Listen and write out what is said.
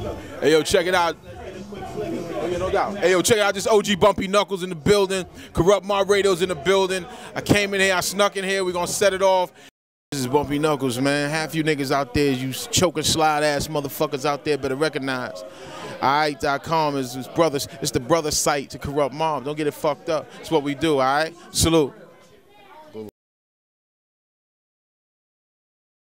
Hey, yo, check it out. Oh, yeah, no doubt. Hey, yo, check it out. This OG Bumpy Knuckles in the building. Corrupt Mob Radio's in the building. I came in here. I snuck in here. We're going to set it off. This is Bumpy Knuckles, man. Half you niggas out there, you choking slide ass motherfuckers out there, better recognize. Alright.com is his brothers. It's the brother site to Corrupt Mob. Don't get it fucked up. It's what we do, alright? Salute.